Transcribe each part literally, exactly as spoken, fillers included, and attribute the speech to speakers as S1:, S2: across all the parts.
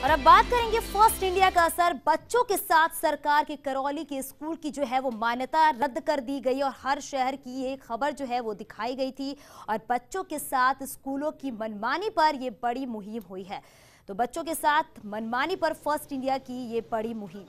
S1: और अब बात करेंगे फर्स्ट इंडिया का असर। बच्चों के साथ सरकार के करौली के स्कूल की जो है वो मान्यता रद्द कर दी गई और हर शहर की ये खबर जो है वो दिखाई गई थी और बच्चों के साथ स्कूलों की मनमानी पर ये बड़ी मुहिम हुई है। तो बच्चों के साथ मनमानी पर फर्स्ट इंडिया की ये बड़ी मुहिम।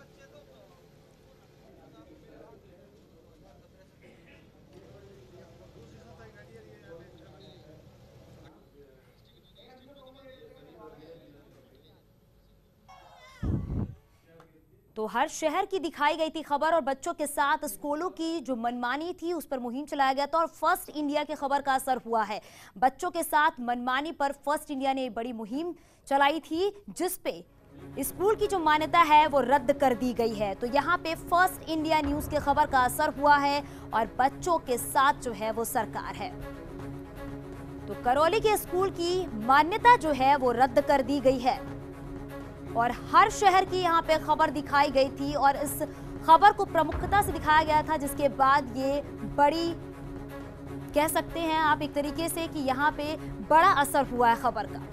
S1: तो हर शहर की दिखाई गई थी खबर और बच्चों के साथ स्कूलों की जो मनमानी थी उस पर मुहिम चलाया गया था और फर्स्ट इंडिया की खबर का असर हुआ है। बच्चों के साथ मनमानी पर फर्स्ट इंडिया ने बड़ी मुहिम चलाई थी जिस पे स्कूल की जो मान्यता है वो रद्द कर दी गई है। तो यहाँ पे फर्स्ट इंडिया न्यूज की खबर का असर हुआ है और बच्चों के साथ जो है वो सरकार है। तो करौली के स्कूल की मान्यता जो है वो रद्द कर दी गई है और हर शहर की यहाँ पे खबर दिखाई गई थी और इस खबर को प्रमुखता से दिखाया गया था जिसके बाद ये बड़ी कह सकते हैं आप एक तरीके से कि यहाँ पे बड़ा असर हुआ है खबर का।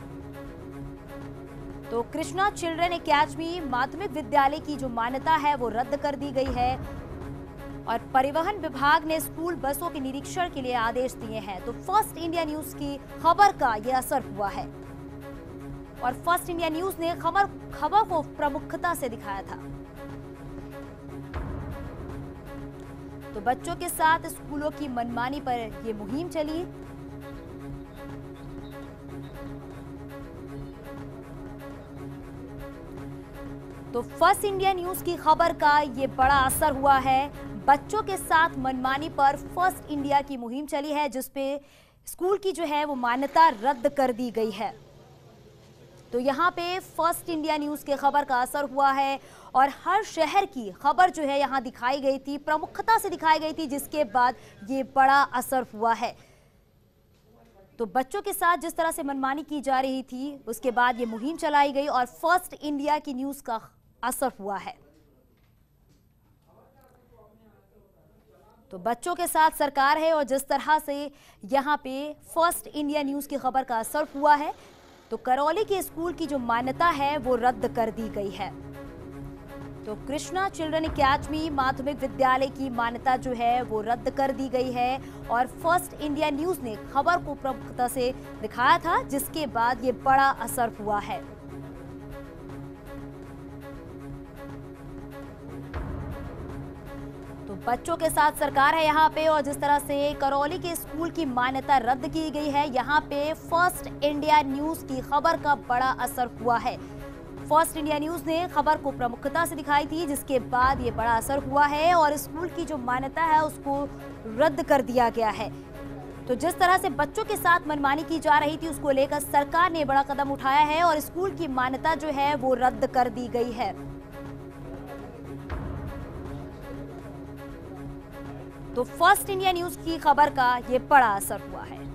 S1: तो कृष्णा चिल्ड्रन एकेडमी माध्यमिक विद्यालय की जो मान्यता है वो रद्द कर दी गई है और परिवहन विभाग ने स्कूल बसों के निरीक्षण के लिए आदेश दिए हैं। तो फर्स्ट इंडिया न्यूज की खबर का यह असर हुआ है और फर्स्ट इंडिया न्यूज ने खबर खबर को प्रमुखता से दिखाया था। तो बच्चों के साथ स्कूलों की मनमानी पर यह मुहिम चली। तो फर्स्ट इंडिया न्यूज की खबर का यह बड़ा असर हुआ है। बच्चों के साथ मनमानी पर फर्स्ट इंडिया की मुहिम चली है जिसपे स्कूल की जो है वो मान्यता रद्द कर दी गई है। तो यहाँ पे फर्स्ट इंडिया न्यूज के खबर का असर हुआ है और हर शहर की खबर जो है यहाँ दिखाई गई थी, प्रमुखता से दिखाई गई थी जिसके बाद ये बड़ा असर हुआ है। तो बच्चों के साथ जिस तरह से मनमानी की जा रही थी उसके बाद ये मुहिम चलाई गई और फर्स्ट इंडिया की न्यूज का असर हुआ है। तो बच्चों के साथ सरकार है और जिस तरह से यहाँ पे फर्स्ट इंडिया न्यूज की खबर का असर हुआ है तो करौली के स्कूल की जो मान्यता है वो रद्द कर दी गई है। तो कृष्णा चिल्ड्रन एकेडमी माध्यमिक विद्यालय की मान्यता जो है वो रद्द कर दी गई है और फर्स्ट इंडिया न्यूज ने खबर को प्रमुखता से दिखाया था जिसके बाद ये बड़ा असर हुआ है। तो बच्चों के साथ सरकार है यहाँ पे और जिस तरह से करौली के स्कूल की मान्यता रद्द की गई है यहाँ पे फर्स्ट इंडिया न्यूज की खबर का बड़ा असर हुआ है। फर्स्ट इंडिया न्यूज ने खबर को प्रमुखता से दिखाई थी जिसके बाद ये बड़ा असर हुआ है और स्कूल की जो मान्यता है उसको रद्द कर दिया गया है। तो जिस तरह से बच्चों के साथ मनमानी की जा रही थी उसको लेकर सरकार ने बड़ा कदम उठाया है और स्कूल की मान्यता जो है वो रद्द कर दी गई है। तो फर्स्ट इंडिया न्यूज की खबर का ये बड़ा असर हुआ है।